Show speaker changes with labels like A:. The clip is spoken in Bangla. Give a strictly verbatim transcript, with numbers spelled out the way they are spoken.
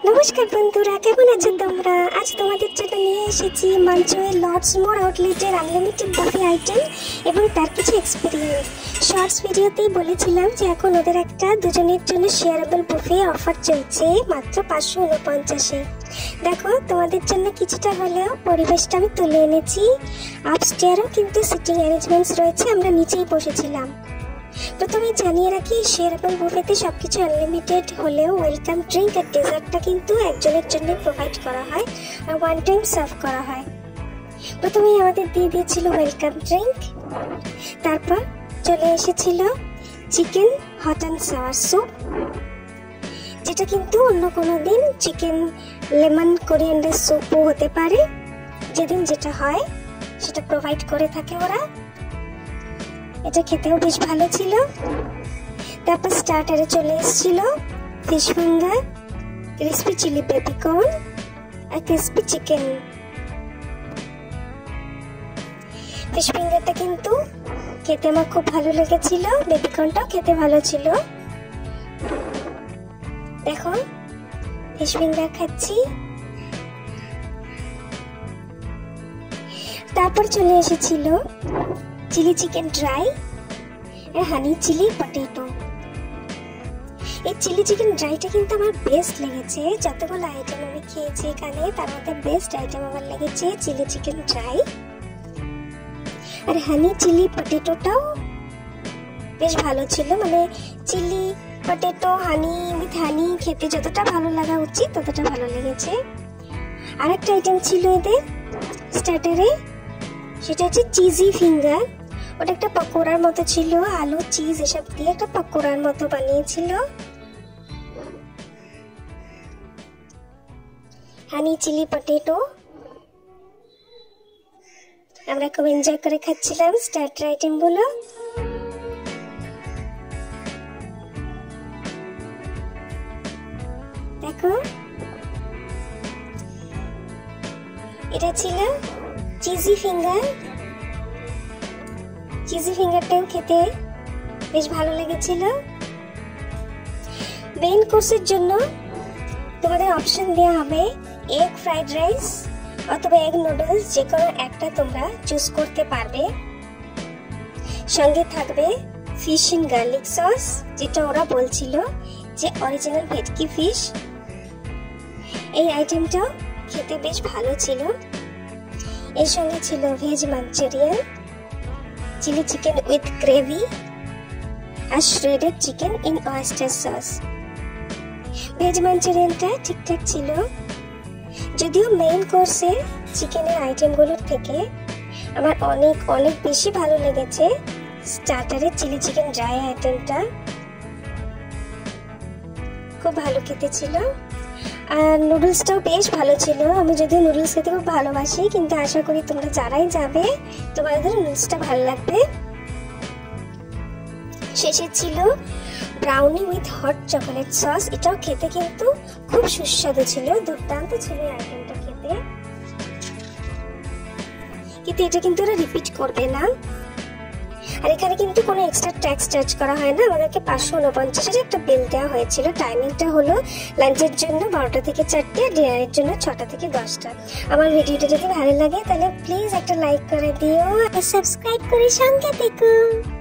A: নমস্কার বন্ধুরা, কেমন আছো তোমরা? আজ তোমাদের জন্য নিয়ে এসেছি মাঞ্চুয়ের লর্ডস মোর আউটলেটের আনলিমিটেড বুফে আইটেম এবং তার কিছু এক্সপিরিয়েন্স। শর্টস ভিডিওতেই বলেছিলাম যে এখন ওদের একটা দুজনের জন্য শেয়ারেবল বুফে অফার চলছে মাত্র পাঁচশো উনপঞ্চাশে। দেখো, তোমাদের জন্য কিছুটা হলেও পরিবেশটা আমি তুলে এনেছি। আপস্টেয়ারও কিন্তু সিটিং অ্যারেঞ্জমেন্টস রয়েছে, আমরা নিচেই বসেছিলাম। প্রথমে জানিয়ে রাখি, শেয়ারেবল বুফেতে সবকিছু আনলিমিটেড হলেও ওয়েলকাম ড্রিঙ্ক আর ডেজার্টটা কিন্তু একজনের জন্য প্রোভাইড করা হয় আর ওয়ান টাইম সার্ভ করা হয়। প্রথমেই আমাদের দিয়ে দিয়েছিল ওয়েলকাম ড্রিঙ্ক, তারপর চলে এসেছিল chicken hot and sour soup, যেটা কিন্তু অন্য কোনো দিন চিকেন লেমন কোরিয়ান্ডার স্যুপও হতে পারে। যেদিন যেটা হয় সেটা প্রোভাইড করে থাকে ওরা। এটা খেতেও বেশ ভালো ছিল। তারপর স্টার্টারে চলে এসেছিল fish finger, crispy chilli baby corn আর ক্রিসপি চিকেন। ফিশ ফিঙ্গারটা কিন্তু খেতে আমার খুব ভালো লেগেছিল, বেবি কর্নটাও খেতে ভালো ছিল। দেখো, ফিশ ফিঙ্গার খাচ্ছি। তারপর চলে এসেছিল চিলি চিকেন ড্রাই আর হানি চিলি পটেটো। এই চিলি চিকেন ড্রাইটা কিন্তু আমার বেস্ট লেগেছে। যতগুলো আইটেম আমি খেয়েছি এখানে, তার মধ্যে বেস্ট আইটেম আমার লেগেছে চিলি চিকেন ড্রাই। আর হানি চিলি পটেটোটাও বেশ ভালো ছিল, মানে chilli potato honey with honey খেতে যতটা ভালো লাগা উচিত ততটা ভালো লেগেছে। আর একটা আইটেম ছিল এদের স্টার্টারে, সেটা হচ্ছে চিজি ফিঙ্গার। ওটা একটা পকোড়ার মতো ছিল, আলু চিজ এসব দিয়ে একটা পকোড়ার মতো বানিয়েছিল। হানি চিলি পটেটো আমরা খুব এনজয় করে খাচ্ছিলাম স্টার্টার আইটেম গুলো। দেখো, এটা ছিল চিজি ফিঙ্গার। চিজি ফিঙ্গারটাও খেতে বেশ ভালো লেগেছিল। মেইন কোর্সের জন্য তোমাদের অপশন দেওয়া হবে এগ ফ্রাইড রাইস অথবা এগ নুডলস, যে কোনো একটা তোমরা চুজ করতে পারবে। সঙ্গে থাকবে ফিশ এন্ড গার্লিক সস, যেটা ওরা বলছিল যে অরিজিনাল ভেটকি ফিশ। এই আইটেমটাও খেতে বেশ ভালো ছিল। এর সঙ্গে ছিল veg Manchurian, chilli chicken with gravy আর shredded chicken in oyster sauce. Veg মাঞ্চুরিয়ানটা ঠিকঠাক ছিল, যদিও মেইন কোর্সে চিকেনের আইটেমগুলোর থেকে আমার অনেক অনেক বেশি ভালো লেগেছে স্টার্টারের চিলি চিকেন ড্রাই আইটেমটা। খুব ভালো খেতে ছিল। আর নুডলসটাও বেশ ভালো ছিল। আমি যদিও নুডলস খেতে খুব ভালোবাসি, কিন্তু আশা করি তোমরা যারাই যাবে তোমাদের নুডলসটা ভালো লাগবে। শেষে ছিল brownie with hot chocolate sauce. এটাও খেতে কিন্তু খুব সুস্বাদু ছিল, দুর্দান্ত ছিল আইটেমটা খেতে। কিন্তু এটা কিন্তু ওরা রিপিট করবে না। আর এখানে কিন্তু কোনো এক্সট্রা ট্যাক্স চার্জ করা হয় না। আমাদেরকে পাঁচশো উনপঞ্চাশের একটা বিল দেওয়া হয়েছিল। টাইমিংটা হলো লাঞ্চের জন্য বারোটা থেকে চারটে, ডিনারের জন্য ছটা থেকে দশটা। আমার ভিডিওটা যদি ভালো লাগে তাহলে প্লিজ একটা লাইক করে দিও আর সাবস্ক্রাইব করে সঙ্গে দেখো।